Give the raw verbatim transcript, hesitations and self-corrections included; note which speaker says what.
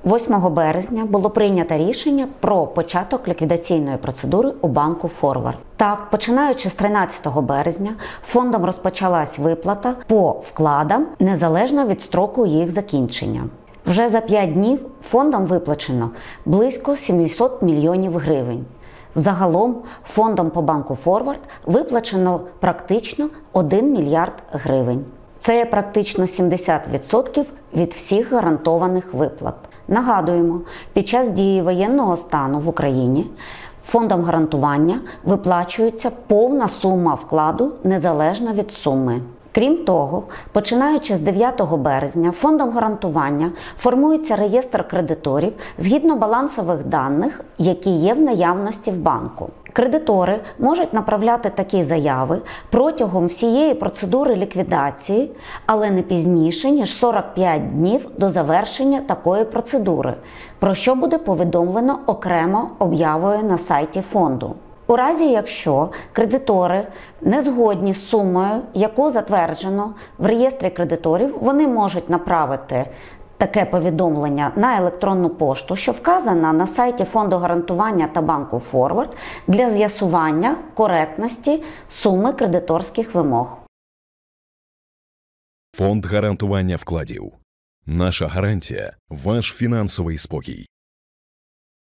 Speaker 1: восьмого березня було прийнято рішення про початок ліквідаційної процедури у банку «Форвард». Так, починаючи з тринадцятого березня, фондом розпочалась виплата по вкладам, незалежно від строку їх закінчення. Вже за п'ять днів фондом виплачено близько сімсот мільйонів гривень. Взагалом фондом по банку «Форвард» виплачено практично один мільярд гривень. Це є практично сімдесят відсотків від всіх гарантованих виплат. Нагадуємо, під час дії воєнного стану в Україні фондом гарантування виплачується повна сума вкладу незалежно від суми. Крім того, починаючи з дев'ятого березня, фондом гарантування формується реєстр кредиторів згідно балансових даних, які є в наявності в банку. Кредитори можуть направляти такі заяви протягом всієї процедури ліквідації, але не пізніше, ніж сорок п'ять днів до завершення такої процедури, про що буде повідомлено окремо об'явою на сайті фонду. У разі, якщо кредитори не згодні з сумою, яку затверджено в реєстрі кредиторів, вони можуть направити таке повідомлення на електронну пошту, що вказана на сайті Фонду гарантування та банку «Форвард» для з'ясування коректності суми кредиторських вимог.
Speaker 2: Фонд гарантування вкладів. Наша гарантія – ваш фінансовий спокій.